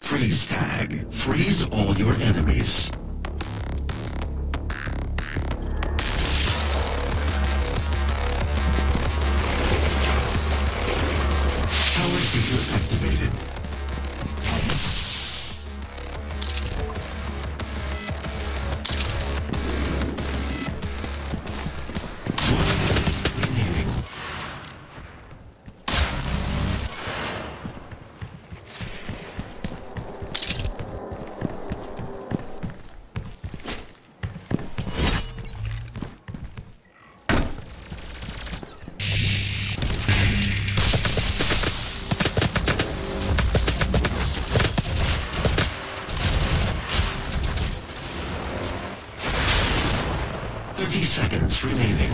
Freeze tag. Freeze all your enemies. Power seeker activated. Remaining. 30 seconds remaining.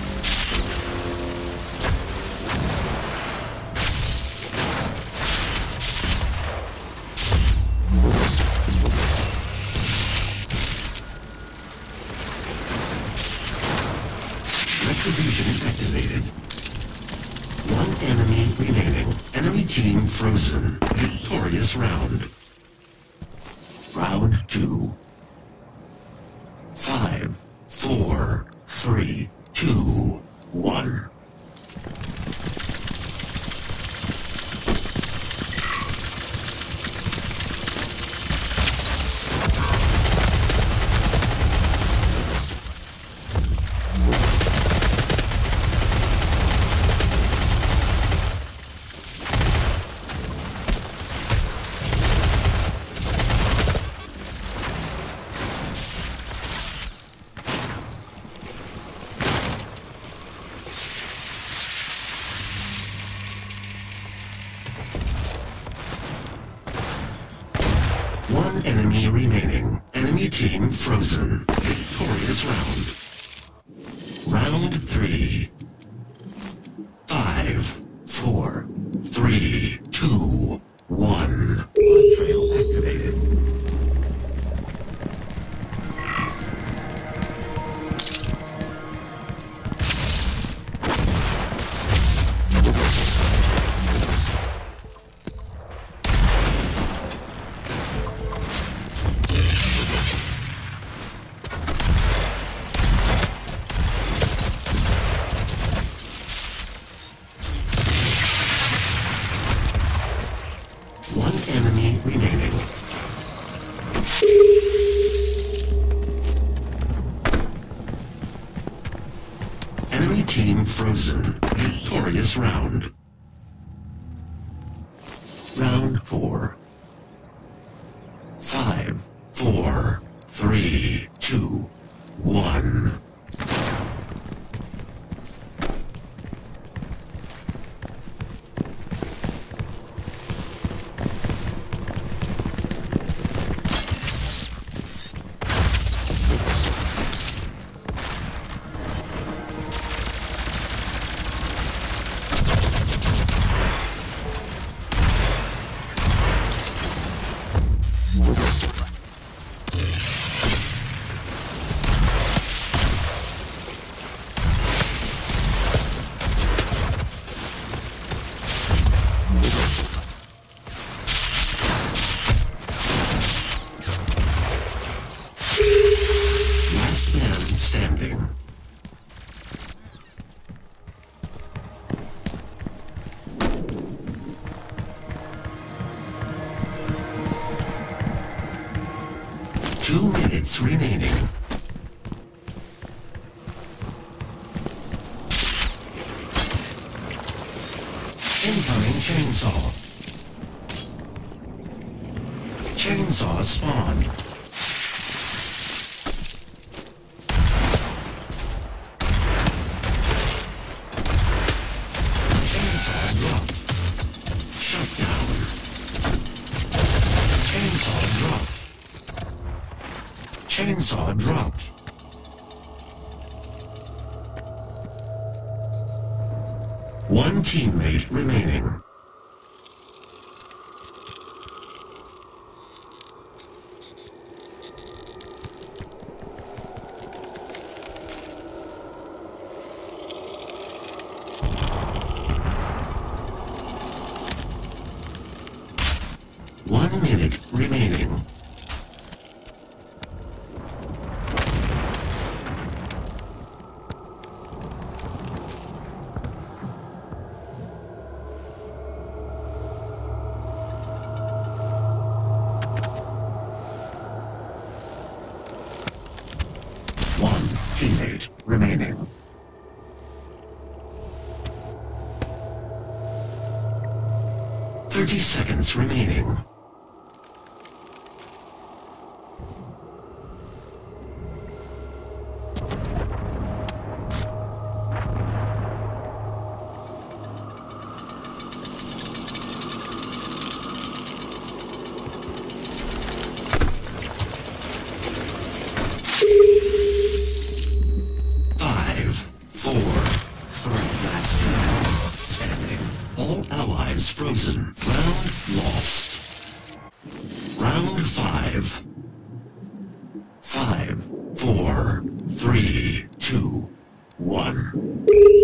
Retribution activated. One enemy remaining. Enemy team frozen. Victorious round. Round 2. 5, 4, 3, 2, 1. One enemy remaining. Enemy team frozen. Victorious round. Round 3. 5, 4, 3, 2, 1. Blood trail activated. One enemy remaining. Enemy team frozen. Victorious round. Round 4. 5, 4, 3, 2, 1. Last man standing. Two minutes remaining. Incoming chainsaw. Chainsaw spawned. Chainsaw dropped. Shut down. Chainsaw dropped. Chainsaw dropped. One teammate remaining. One minute 30 seconds remaining. Frozen. Round lost. Round 5. 5, 4, 3, 2, 1.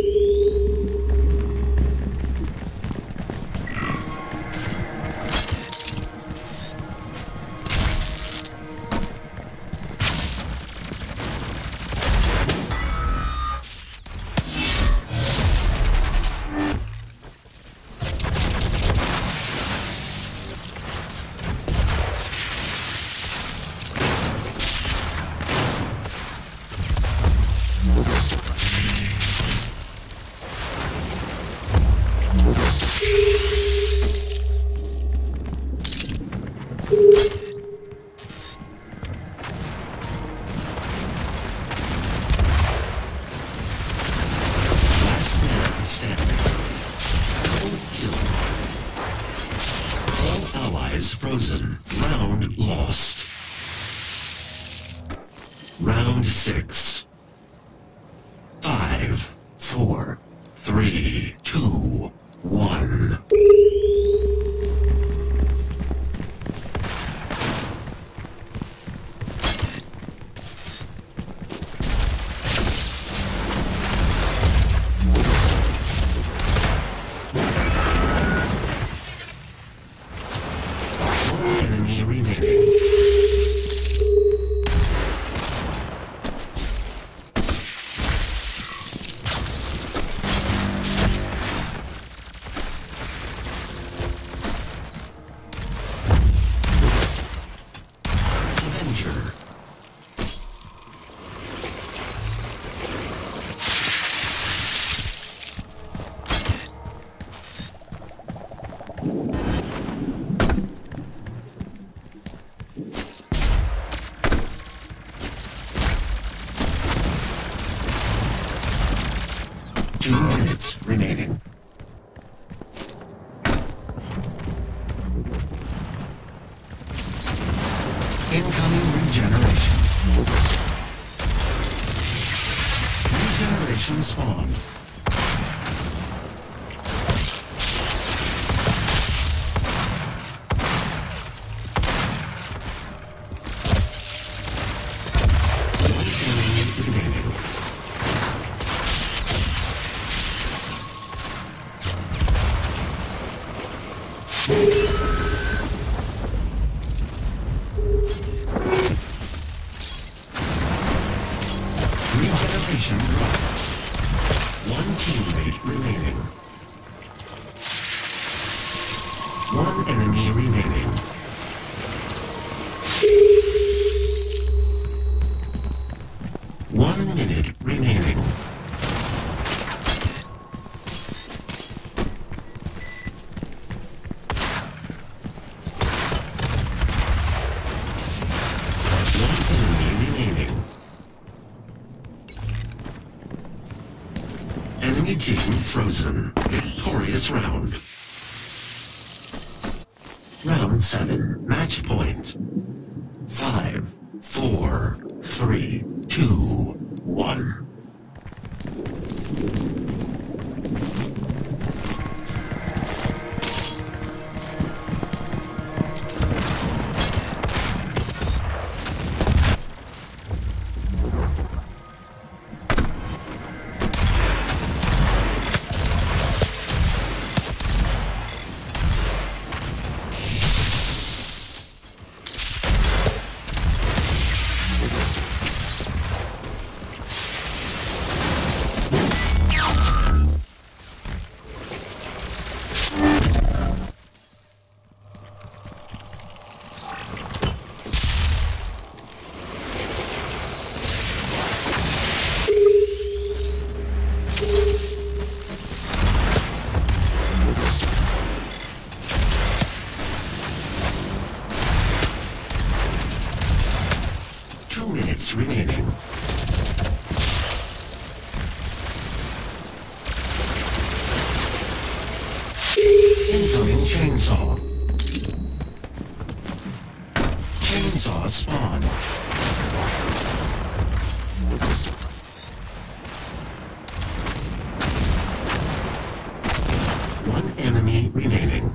Frozen. Round lost. Round 6. 5, 4, 3, 2, 1. Enemy remaining. Avenger. Two minutes remaining. Incoming regeneration. Regeneration spawned. Regeneration drop. One teammate remaining. One enemy remaining. One minute remaining. Enemy team frozen. Victorious round. Round 7. Match point. 5, 4, 3, 2, 1. chainsaw. Chainsaw spawn. One enemy remaining.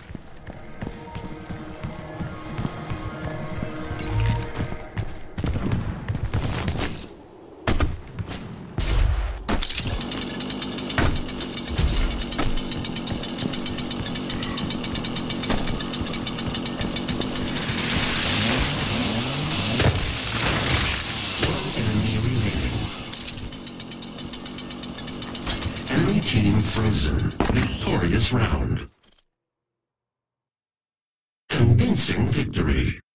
Enemy team frozen. Victorious round. Convincing victory.